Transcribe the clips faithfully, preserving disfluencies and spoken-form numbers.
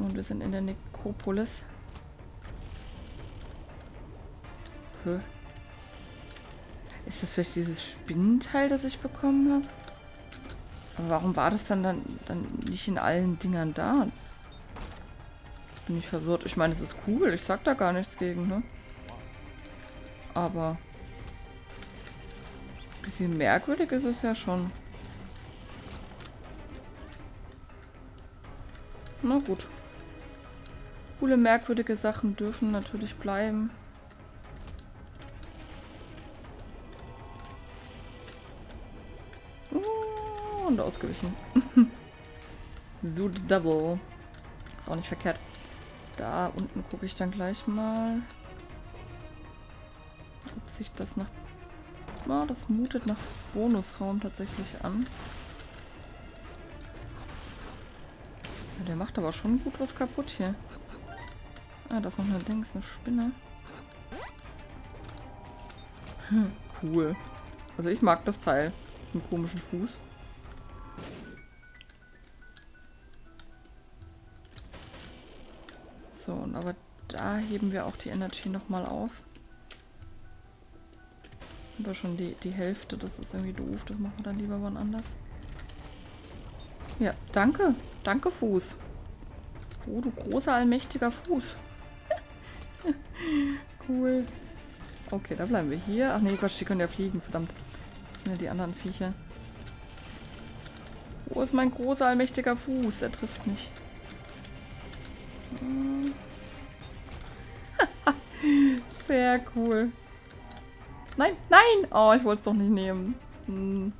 Und wir sind in der Nekropolis. Hä? Ist das vielleicht dieses Spinnenteil, das ich bekommen habe? Aber warum war das dann, dann, dann nicht in allen Dingern da? Bin ich verwirrt. Ich meine, es ist cool. Ich sag da gar nichts gegen, ne? Aber ein bisschen merkwürdig ist es ja schon. Na gut. Coole, merkwürdige Sachen dürfen natürlich bleiben. Oh, und ausgewichen. So double. Ist auch nicht verkehrt. Da unten gucke ich dann gleich mal, ob sich das nach... Oh, das mutet nach Bonusraum tatsächlich an. Ja, der macht aber schon gut was kaputt hier. Ah, da ist noch eine Dings, eine Spinne. Hm, cool. Also ich mag das Teil. Diesen komischen Fuß. So, und aber da heben wir auch die Energy nochmal auf. Aber schon die, die Hälfte, das ist irgendwie doof. Das machen wir dann lieber wann anders. Ja, danke. Danke, Fuß. Oh, du großer, allmächtiger Fuß. Cool. Okay, da bleiben wir hier. Ach nee, Quatsch, die können ja fliegen, verdammt. Das sind ja die anderen Viecher. Wo ist mein großer, allmächtiger Fuß? Er trifft nicht. Hm. Sehr cool. Nein, nein! Oh, ich wollte es doch nicht nehmen. Hm.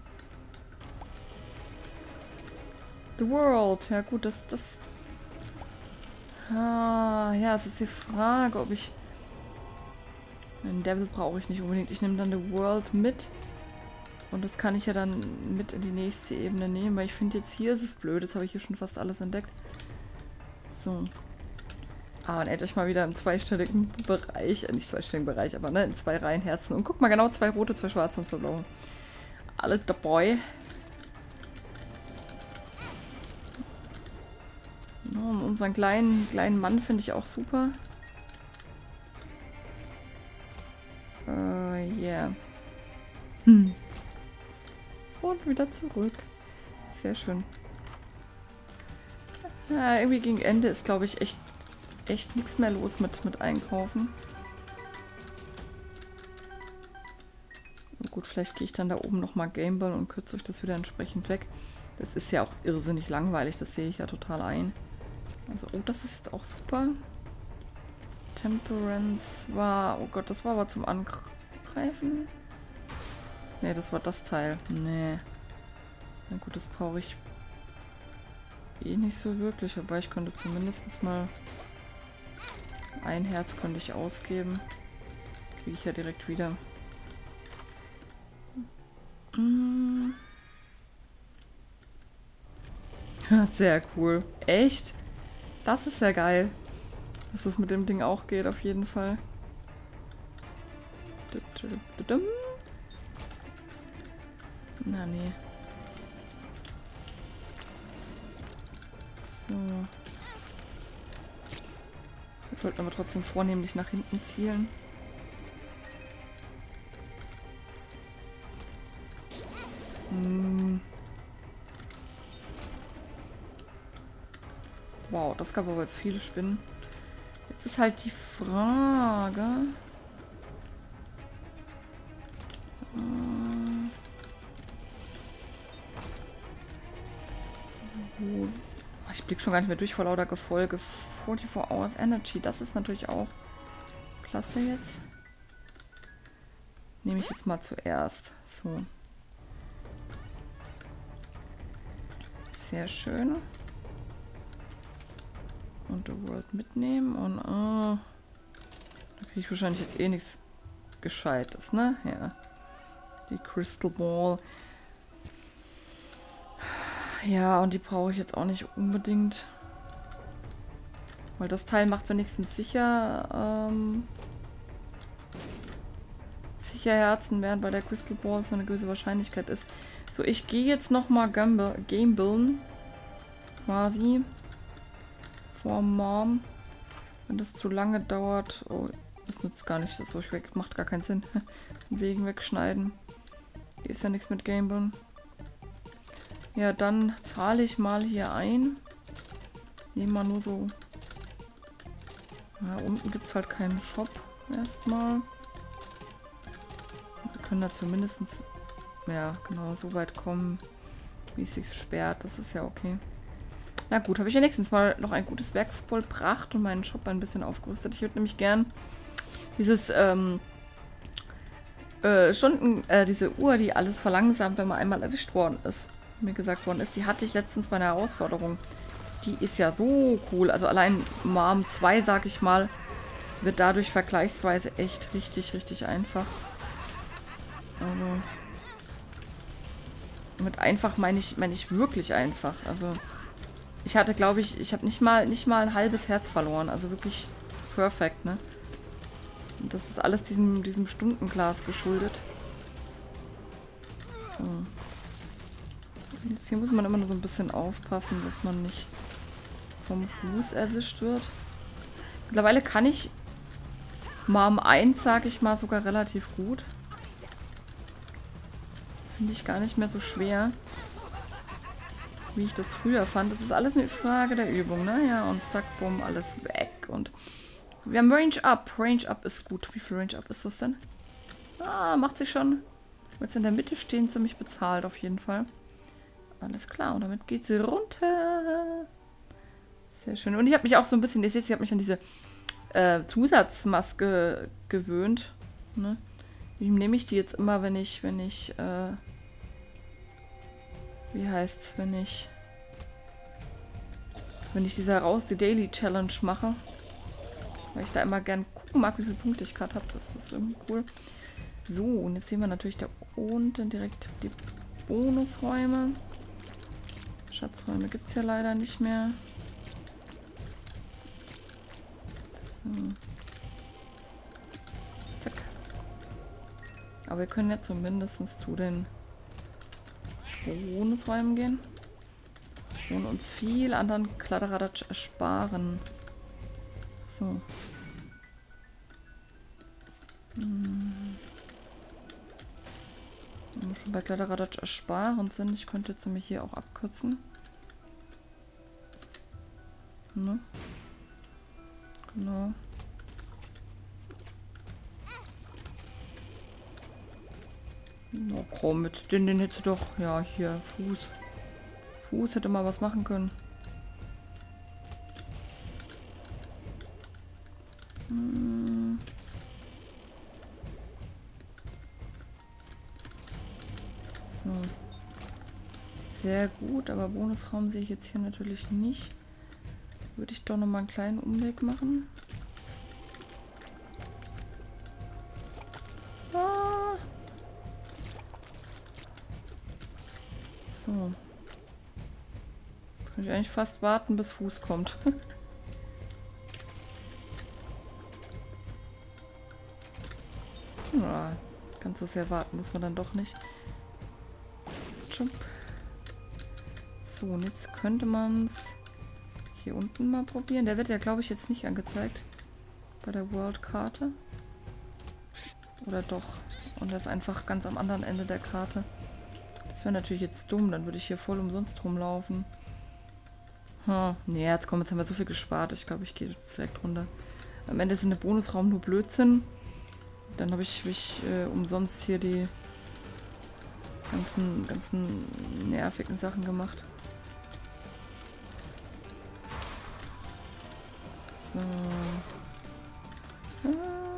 The World. Ja gut, das... das ah, ja, es ist die Frage, ob ich... Den Devil brauche ich nicht unbedingt. Ich nehme dann The World mit. Und das kann ich ja dann mit in die nächste Ebene nehmen, weil ich finde jetzt hier ist es blöd. Jetzt habe ich hier schon fast alles entdeckt. So. Ah, dann hätte ich mal wieder im zweistelligen Bereich, äh, nicht zweistelligen Bereich, aber ne, in zwei Reihen Herzen. Und guck mal, genau, zwei rote, zwei schwarze und zwei blaue. Alles dabei. Oh, und unseren kleinen, kleinen Mann finde ich auch super. Äh, uh, yeah. Hm. Und wieder zurück. Sehr schön. Ja, irgendwie gegen Ende ist, glaube ich, echt, echt nichts mehr los mit, mit Einkaufen. Und gut, vielleicht gehe ich dann da oben nochmal Gameball und kürze euch das wieder entsprechend weg. Das ist ja auch irrsinnig langweilig, das sehe ich ja total ein. Also, oh, das ist jetzt auch super. Temperance war... Oh Gott, das war aber zum Angreifen. Ne, das war das Teil. Nee. Na gut, das brauche ich eh nicht so wirklich. Aber ich könnte zumindest mal... Ein Herz könnte ich ausgeben. Kriege ich ja direkt wieder. Mm. Sehr cool. Echt? Das ist ja geil. Dass es mit dem Ding auch geht, auf jeden Fall. Na, nee. So. Jetzt sollten wir trotzdem vornehmlich nach hinten zielen. Hm. Wow, das gab aber jetzt viele Spinnen. Jetzt ist halt die Frage... Oh, ich blick schon gar nicht mehr durch vor lauter Gefolge. vierundzwanzig Hours Energy, das ist natürlich auch klasse jetzt. Nehme ich jetzt mal zuerst. So. Sehr schön. Und The World mitnehmen und oh, da kriege ich wahrscheinlich jetzt eh nichts Gescheites, ne? Ja. Die Crystal Ball. Ja, und die brauche ich jetzt auch nicht unbedingt. Weil das Teil macht wenigstens sicher ähm, sicher Herzen, während bei der Crystal Ball so eine gewisse Wahrscheinlichkeit ist. So, ich gehe jetzt nochmal Gamebullen quasi. vor Mom. Wenn das zu lange dauert... Oh, das nützt gar nicht. Das ist so weg. Macht gar keinen Sinn. Wegen wegschneiden. Hier ist ja nichts mit Gamblen. Ja, dann zahle ich mal hier ein. Nehmen wir nur so... Ja, unten gibt es halt keinen Shop erstmal. Wir können da zumindest... Ja, genau, so weit kommen, wie es sich sperrt. Das ist ja okay. Na gut, habe ich ja nächstens mal noch ein gutes Werk vollbracht und meinen Shop ein bisschen aufgerüstet. Ich würde nämlich gern dieses ähm, äh, Stunden, äh, diese Uhr, die alles verlangsamt, wenn man einmal erwischt worden ist, mir gesagt worden ist, die hatte ich letztens bei einer Herausforderung. Die ist ja so cool. Also allein Mom zwei, sag ich mal, wird dadurch vergleichsweise echt richtig, richtig einfach. Also mit einfach meine ich, meine ich wirklich einfach. Also ich hatte, glaube ich, ich habe nicht mal, nicht mal ein halbes Herz verloren. Also wirklich perfekt, ne? Und das ist alles diesem, diesem Stundenglas geschuldet. So. Jetzt hier muss man immer nur so ein bisschen aufpassen, dass man nicht vom Fuß erwischt wird. Mittlerweile kann ich Mom eins, sage ich mal, sogar relativ gut. Finde ich gar nicht mehr so schwer, wie ich das früher fand. Das ist alles eine Frage der Übung, ne? Ja, und zack, bumm, alles weg. Und wir haben Range Up. Range Up ist gut. Wie viel Range Up ist das denn? Ah, macht sich schon. Jetzt in der Mitte stehen, ziemlich bezahlt auf jeden Fall. Alles klar, und damit geht sie runter. Sehr schön. Und ich habe mich auch so ein bisschen, ihr seht, ich habe mich an diese äh, Zusatzmaske gewöhnt. Ne? Wie nehme ich die jetzt immer, wenn ich, wenn ich, äh, wie heißt's, wenn ich, wenn ich diese raus, die Daily Challenge mache. Weil ich da immer gern gucken mag, wie viele Punkte ich gerade habe. Das ist irgendwie cool. So, und jetzt sehen wir natürlich da unten direkt die Bonusräume. Schatzräume gibt es ja leider nicht mehr. So. Zack. Aber wir können ja zumindest zu den Bonusräumen gehen. Und uns viel anderen Kladderadatsch ersparen. So. Hm. Wenn wir schon bei Kladderadatsch ersparen sind, ich könnte jetzt nämlich hier auch abkürzen. Ne? Genau. Oh, komm, mit den, den hätte doch. Ja, hier, Fuß. Fuß hätte mal was machen können. Hm. So. Sehr gut, aber Bonusraum sehe ich jetzt hier natürlich nicht. Würde ich doch noch mal einen kleinen Umweg machen. Ah. So. Jetzt kann ich eigentlich fast warten, bis Fuß kommt. Ja, ganz so sehr warten muss man dann doch nicht. So, und jetzt könnte man es hier unten mal probieren. Der wird ja, glaube ich, jetzt nicht angezeigt bei der World-Karte. Oder doch? Und das ist einfach ganz am anderen Ende der Karte. Das wäre natürlich jetzt dumm. Dann würde ich hier voll umsonst rumlaufen. Hm. Nee, jetzt komm, jetzt haben wir so viel gespart. Ich glaube, ich gehe jetzt direkt runter. Am Ende ist in der Bonusraum nur Blödsinn. Dann habe ich, hab ich äh, umsonst hier die ganzen, ganzen nervigen Sachen gemacht. So. Ah.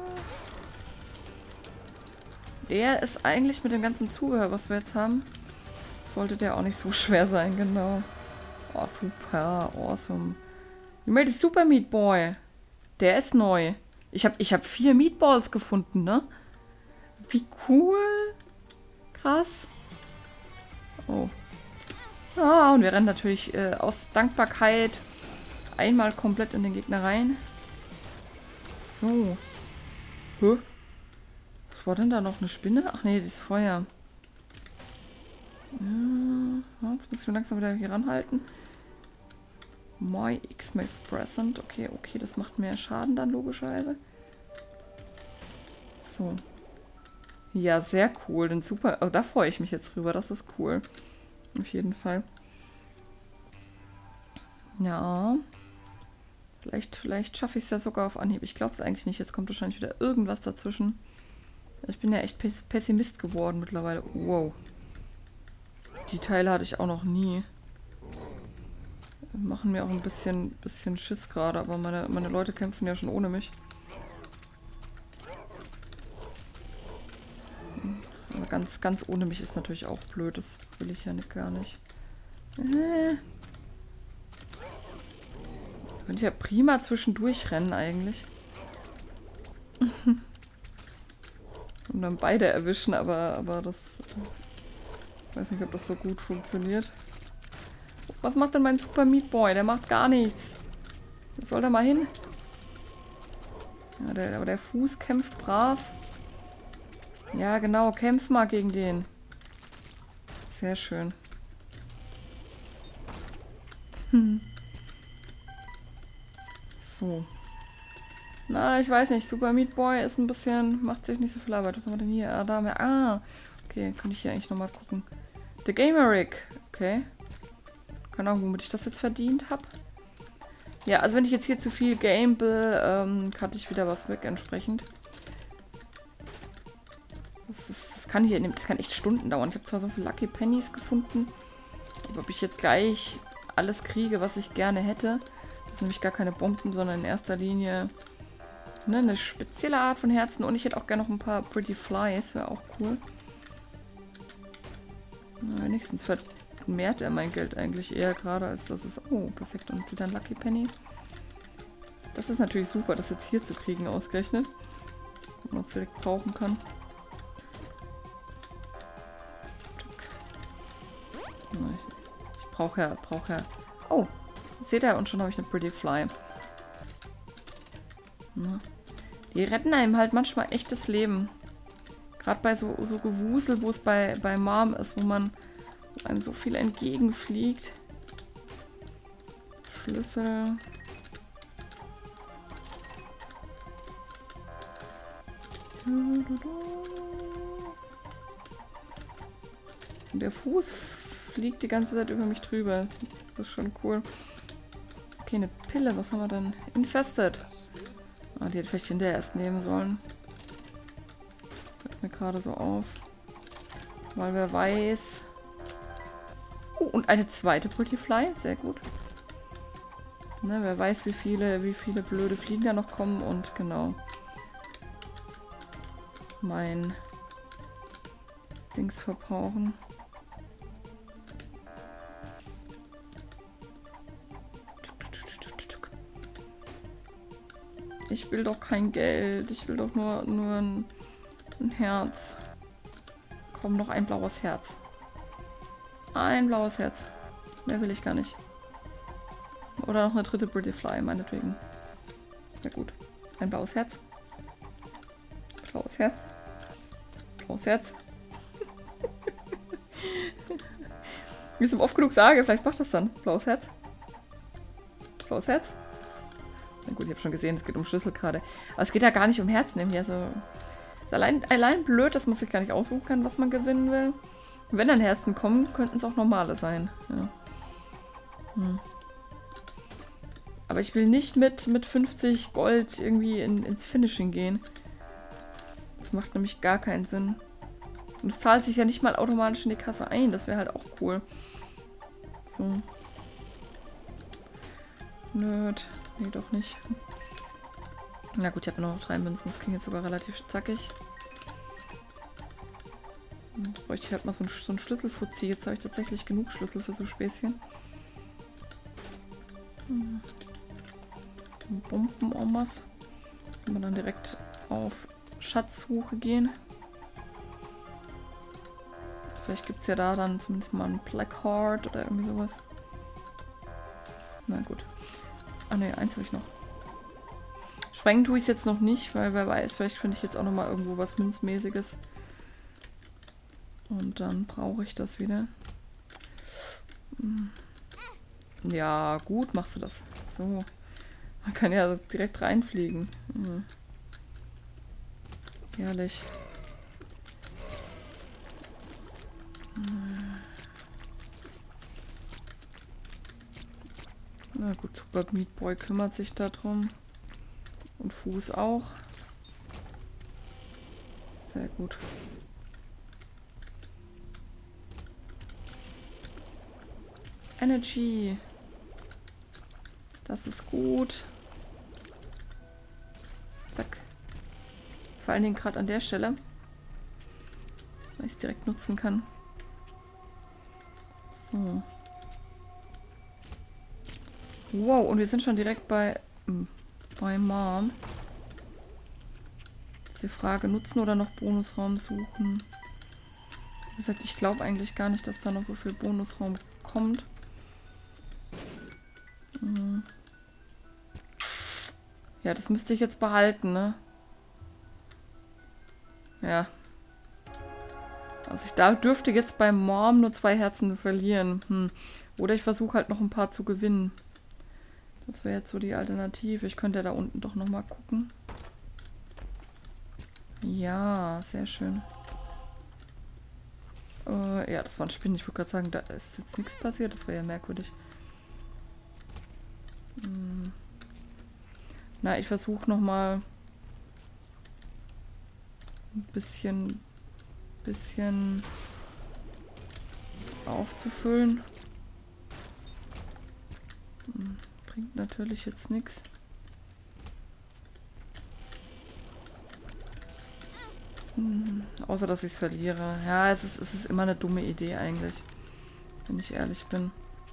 Der ist eigentlich mit dem ganzen Zubehör, was wir jetzt haben, sollte der auch nicht so schwer sein, genau. Oh, super, awesome. You made a super Meat Boy. Der ist neu. Ich habe ich hab vier Meatballs gefunden, ne? Wie cool. Krass. Oh. Ah, und wir rennen natürlich äh, aus Dankbarkeit einmal komplett in den Gegner rein. So. Hä? Was war denn da noch? Eine Spinne? Ach nee, das ist Feuer. Ja, jetzt muss ich mir langsam wieder hier ranhalten. My Xmas Present. Okay, okay, das macht mehr Schaden dann logischerweise. So. Ja, sehr cool. Denn super. Oh, da freue ich mich jetzt drüber. Das ist cool. Auf jeden Fall. Ja. Vielleicht, vielleicht schaffe ich es ja sogar auf Anhieb. Ich glaube es eigentlich nicht. Jetzt kommt wahrscheinlich wieder irgendwas dazwischen. Ich bin ja echt Pessimist geworden mittlerweile. Wow. Die Teile hatte ich auch noch nie. Machen mir auch ein bisschen, bisschen Schiss gerade, aber meine, meine Leute kämpfen ja schon ohne mich. Aber ganz, ganz ohne mich ist natürlich auch blöd. Das will ich ja nicht, gar nicht. Äh. Könnte ich ja prima zwischendurch rennen eigentlich. Und dann beide erwischen, aber, aber das... Ich weiß nicht, ob das so gut funktioniert. Was macht denn mein Super Meat Boy? Der macht gar nichts. Jetzt soll er mal hin. Ja, der, aber der Fuß kämpft brav. Ja, genau. Kämpf mal gegen den. Sehr schön. Hm. So. Na, ich weiß nicht. Super Meat Boy ist ein bisschen... Macht sich nicht so viel Arbeit. Was haben wir denn hier? Ah, da haben wir... Ah. Okay, kann ich hier eigentlich nochmal gucken. The Gamer-Rig. Okay. Keine Ahnung, womit ich das jetzt verdient habe. Ja, also wenn ich jetzt hier zu viel gamble, ähm, cutte ich wieder was weg entsprechend. Das, ist, das kann hier, das kann echt Stunden dauern. Ich habe zwar so viele Lucky Pennies gefunden, aber ob ich jetzt gleich alles kriege, was ich gerne hätte. Das sind nämlich gar keine Bomben, sondern in erster Linie ne, eine spezielle Art von Herzen. Und ich hätte auch gerne noch ein paar Pretty Flies, wäre auch cool. Na, wenigstens vermehrt er mein Geld eigentlich eher gerade, als dass es... Oh, perfekt. Und wieder ein Lucky Penny. Das ist natürlich super, das jetzt hier zu kriegen, ausgerechnet. Wenn man es direkt brauchen kann. Ich, ich brauche ja, brauche ja... Oh, seht ihr? Und schon habe ich eine Pretty Fly. Na. Die retten einem halt manchmal echtes Leben. Gerade bei so, so Gewusel, wo es bei, bei Mom ist, wo man wo einem so viel entgegenfliegt. Schlüssel. Und der Fuß fliegt die ganze Zeit über mich drüber. Das ist schon cool. Okay, eine Pille. Was haben wir denn? Infested. Ah, die hätte ich vielleicht hinterher erst nehmen sollen. Fällt mir gerade so auf. Weil wer weiß... Oh, und eine zweite Pretty Fly. Sehr gut. Ne, wer weiß, wie viele, wie viele blöde Fliegen da noch kommen. Und genau. Mein Dings verbrauchen. Ich will doch kein Geld. Ich will doch nur, nur ein, ein Herz. Komm, noch ein blaues Herz. Ein blaues Herz. Mehr will ich gar nicht. Oder noch eine dritte Pretty Fly, meinetwegen. Na gut. Ein blaues Herz. Blaues Herz. Blaues Herz. Wie ich es oft genug sage, vielleicht macht das dann. Blaues Herz. Blaues Herz. Na gut, ich habe schon gesehen, es geht um Schlüssel gerade. Aber es geht ja gar nicht um Herzen nämlich. Also, ist allein, allein blöd, dass man sich gar nicht aussuchen kann, was man gewinnen will. Wenn dann Herzen kommen, könnten es auch normale sein. Ja. Hm. Aber ich will nicht mit, mit fünfzig Gold irgendwie in, ins Finishing gehen. Das macht nämlich gar keinen Sinn. Und es zahlt sich ja nicht mal automatisch in die Kasse ein. Das wäre halt auch cool. So. Nerd. Nee, doch nicht. Na gut, ich habe nur noch drei Münzen. Das klingt jetzt sogar relativ zackig. Und bräuchte ich halt mal so einen, so einen Schlüsselfuzzi. Jetzt habe ich tatsächlich genug Schlüssel für so Späßchen. Hm. Bomben-Omas. Können wir dann direkt auf Schatzsuche gehen. Vielleicht gibt es ja da dann zumindest mal ein Black Heart oder irgendwie sowas. Na gut. Ah ne, eins habe ich noch. Schwenken tue ich es jetzt noch nicht, weil wer weiß, vielleicht finde ich jetzt auch noch mal irgendwo was Münzmäßiges. Und dann brauche ich das wieder. Ja, gut, machst du das. So. Man kann ja direkt reinfliegen. Hm. Herrlich. Hm. Na gut, Super Meat Boy kümmert sich darum. Und Fuß auch. Sehr gut. Energy. Das ist gut. Zack. Vor allen Dingen gerade an der Stelle. Weil ich es direkt nutzen kann. So. Wow, und wir sind schon direkt bei, bei Mom. Die Frage, nutzen oder noch Bonusraum suchen? Wie gesagt, ich glaube eigentlich gar nicht, dass da noch so viel Bonusraum kommt. Hm. Ja, das müsste ich jetzt behalten, ne? Ja. Also ich da dürfte jetzt bei Mom nur zwei Herzen verlieren. Hm. Oder ich versuche halt noch ein paar zu gewinnen. Das wäre jetzt so die Alternative. Ich könnte ja da unten doch nochmal gucken. Ja, sehr schön. Äh, ja, das war ein Spinnen. Ich würde gerade sagen, da ist jetzt nichts passiert. Das wäre ja merkwürdig. Hm. Na, ich versuche nochmal ein bisschen, bisschen aufzufüllen. Hm. Bringt natürlich jetzt nichts. Hm, außer, dass ich es verliere. Ja, es ist, es ist immer eine dumme Idee eigentlich. Wenn ich ehrlich bin.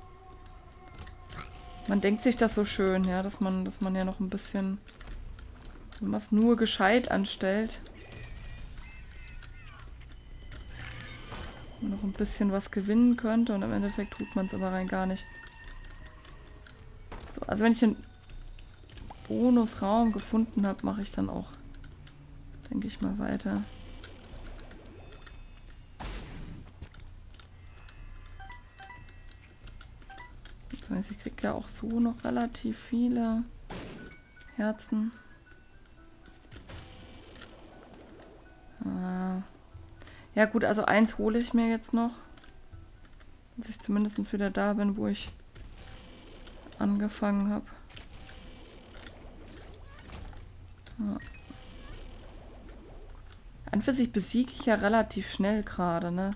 Man denkt sich das so schön, ja, dass man, dass man ja noch ein bisschen, wenn man es nur gescheit anstellt, noch ein bisschen was gewinnen könnte und im Endeffekt tut man es aber rein gar nicht. So, also wenn ich den Bonusraum gefunden habe, mache ich dann auch, denke ich mal, weiter. Das heißt, ich kriege ja auch so noch relativ viele Herzen. Ah. Ja gut, also eins hole ich mir jetzt noch. Dass ich zumindest wieder da bin, wo ich angefangen habe. Ja. An für sich besiege ich ja relativ schnell gerade, ne?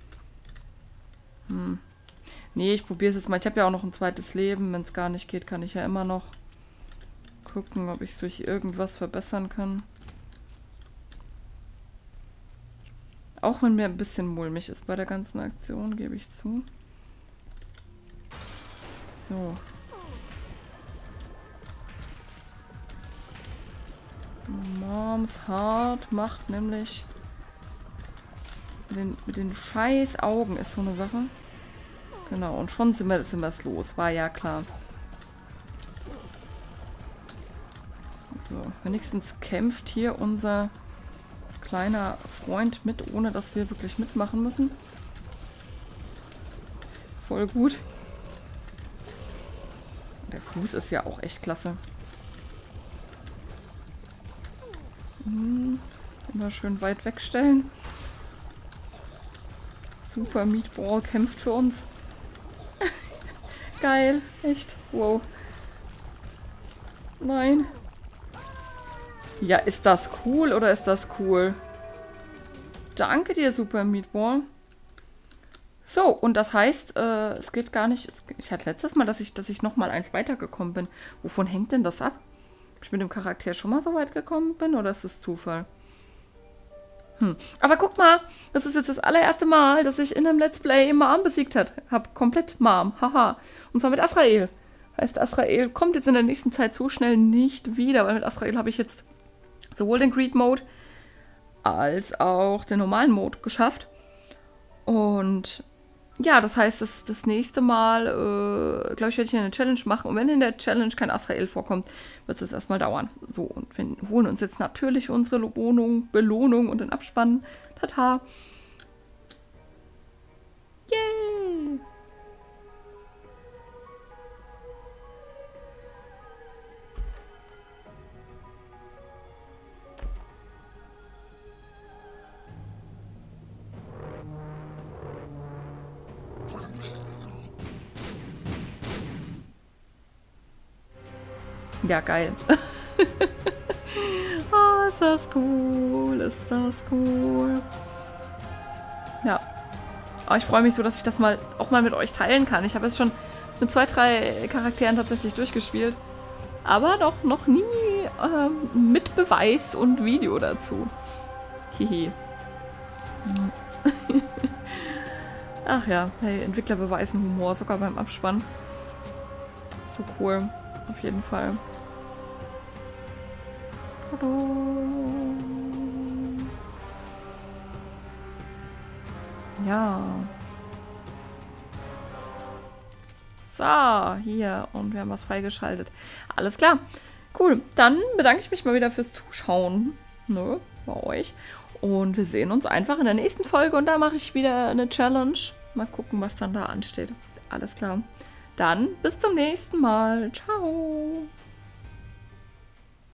Hm. Nee, ich probiere es jetzt mal. Ich habe ja auch noch ein zweites Leben. Wenn es gar nicht geht, kann ich ja immer noch gucken, ob ich es durch irgendwas verbessern kann. Auch wenn mir ein bisschen mulmig ist bei der ganzen Aktion, gebe ich zu. So. Moms Heart macht nämlich mit den, mit den scheiß Augen ist so eine Sache. Genau, und schon sind wir, sind wir es los. War ja klar. So, wenigstens kämpft hier unser kleiner Freund mit, ohne dass wir wirklich mitmachen müssen. Voll gut. Der Fuß ist ja auch echt klasse. Hm, immer schön weit wegstellen. Super Meatball kämpft für uns. Geil, echt. Wow. Nein. Ja, ist das cool oder ist das cool? Danke dir, Super Meatball. So, und das heißt, äh, es geht gar nicht... Ich hatte letztes Mal, dass ich, dass ich nochmal eins weitergekommen bin. Wovon hängt denn das ab? Ob ich mit dem Charakter schon mal so weit gekommen bin oder ist das Zufall? Hm. Aber guck mal, das ist jetzt das allererste Mal, dass ich in einem Let's Play Mom besiegt hat. Hab komplett Mom. Haha. Und zwar mit Azrael. Heißt, Azrael kommt jetzt in der nächsten Zeit so schnell nicht wieder, weil mit Azrael habe ich jetzt sowohl den Greed Mode als auch den normalen Mode geschafft. Und ja, das heißt, das, das nächste Mal, äh, glaube ich, werde ich eine Challenge machen. Und wenn in der Challenge kein Azrael vorkommt, wird es erstmal dauern. So, und wir holen uns jetzt natürlich unsere Belohnung, Belohnung und den Abspann. Tata! Yay! Ja, geil. Oh, ist das cool. Ist das cool. Ja. Aber ich freue mich so, dass ich das mal auch mal mit euch teilen kann. Ich habe jetzt schon mit zwei, drei Charakteren tatsächlich durchgespielt. Aber doch noch nie ähm, mit Beweis und Video dazu. Hihi. Ach ja, hey, Entwickler beweisen Humor, sogar beim Abspann. So cool. Auf jeden Fall. Ja. So, hier. Und wir haben was freigeschaltet. Alles klar. Cool. Dann bedanke ich mich mal wieder fürs Zuschauen. Ne, bei euch. Und wir sehen uns einfach in der nächsten Folge. Und da mache ich wieder eine Challenge. Mal gucken, was dann da ansteht. Alles klar. Dann bis zum nächsten Mal. Ciao.